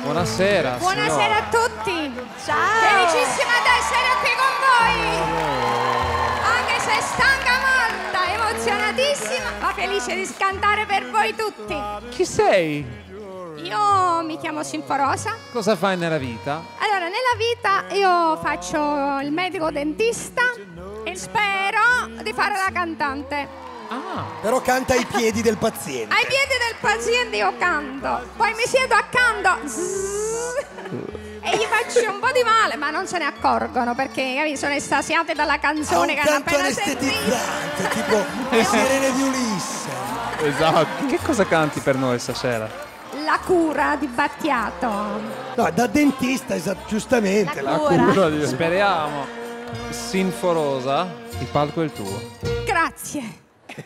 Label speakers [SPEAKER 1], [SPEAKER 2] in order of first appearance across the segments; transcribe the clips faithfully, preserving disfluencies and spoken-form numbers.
[SPEAKER 1] Buonasera.
[SPEAKER 2] Buonasera
[SPEAKER 1] signora.
[SPEAKER 2] a tutti.
[SPEAKER 3] Ciao.
[SPEAKER 2] Felicissima di essere qui con voi. Anche se stanca molta, emozionatissima, ma felice di scantare per voi tutti.
[SPEAKER 1] Chi sei?
[SPEAKER 2] Io mi chiamo Sinforosa.
[SPEAKER 1] Cosa fai nella vita?
[SPEAKER 2] Allora, nella vita io faccio il medico dentista e spero di fare la cantante.
[SPEAKER 1] Ah.
[SPEAKER 4] Però canta ai piedi del paziente.
[SPEAKER 2] Ai piedi del paziente io canto, poi mi siedo accanto zzz, e gli faccio un po' di male, ma non se ne accorgono perché capi, sono estasiate dalla canzone che
[SPEAKER 4] Ha un
[SPEAKER 2] hanno
[SPEAKER 4] canto
[SPEAKER 2] appena sentito.
[SPEAKER 4] anestetizzante, tipo le sirene di Ulisse.
[SPEAKER 1] Esatto. Che cosa canti per noi stasera?
[SPEAKER 2] La cura di Battiato.
[SPEAKER 4] No, da dentista, esatto, giustamente.
[SPEAKER 3] La cura.
[SPEAKER 1] di... Speriamo. Sinforosa, il palco è il tuo.
[SPEAKER 2] Grazie.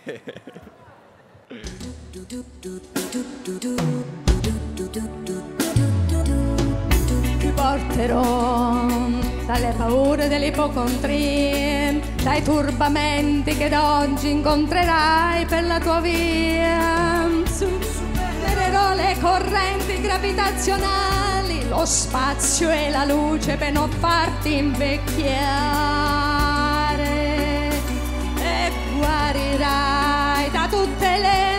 [SPEAKER 2] Ti porterò dalle paure dell'ipocondria, dai turbamenti che da oggi incontrerai per la tua via. Supererò le correnti gravitazionali, lo spazio e la luce per non farti invecchiare, e guarirai da tutte le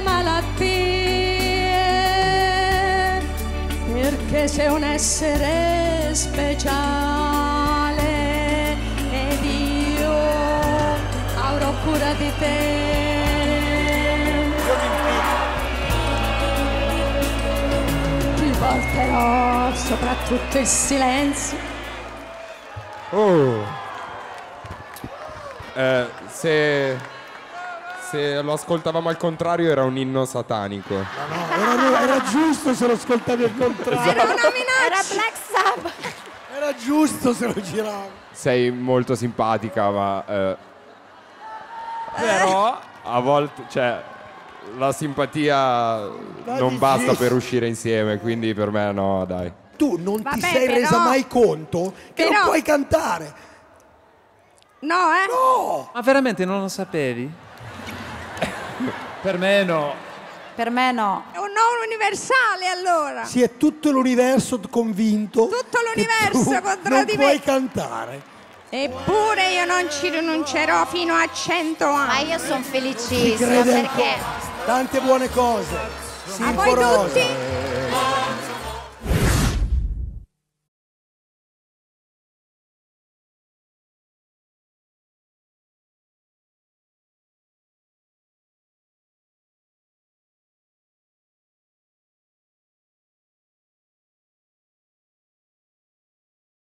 [SPEAKER 2] malattie, perché sei un essere speciale ed io avrò cura di te. Ti porterò soprattutto il silenzio.
[SPEAKER 5] Oh. Eh, se, se lo ascoltavamo al contrario era un inno satanico.
[SPEAKER 4] No, era, era giusto se lo ascoltavi al contrario.
[SPEAKER 2] Era una minaccia.
[SPEAKER 3] Era Black Sabbath.
[SPEAKER 4] Era giusto se lo giravi.
[SPEAKER 5] Sei molto simpatica, ma eh,
[SPEAKER 1] Però
[SPEAKER 5] a volte, cioè, la simpatia non basta per uscire insieme, quindi per me no, dai.
[SPEAKER 4] Tu non
[SPEAKER 2] Vabbè,
[SPEAKER 4] ti sei
[SPEAKER 2] però-
[SPEAKER 4] resa mai conto che
[SPEAKER 2] però-
[SPEAKER 4] non puoi cantare.
[SPEAKER 2] No, eh?
[SPEAKER 4] No!
[SPEAKER 1] ma veramente non lo sapevi? Per me no.
[SPEAKER 3] Per me no.
[SPEAKER 2] È un no universale allora.
[SPEAKER 4] Si è tutto l'universo convinto.
[SPEAKER 2] Tutto
[SPEAKER 4] che
[SPEAKER 2] l'universo
[SPEAKER 4] tu
[SPEAKER 2] contro
[SPEAKER 4] non
[SPEAKER 2] di
[SPEAKER 4] puoi
[SPEAKER 2] me.
[SPEAKER 4] cantare.
[SPEAKER 2] Eppure io non ci rinuncerò fino a cento
[SPEAKER 3] Ma
[SPEAKER 2] anni.
[SPEAKER 3] io sono
[SPEAKER 4] Ci
[SPEAKER 3] felicissima
[SPEAKER 4] crede
[SPEAKER 3] perché
[SPEAKER 4] ancora. Tante buone cose.
[SPEAKER 2] A voi
[SPEAKER 4] Sinforosa.
[SPEAKER 2] tutti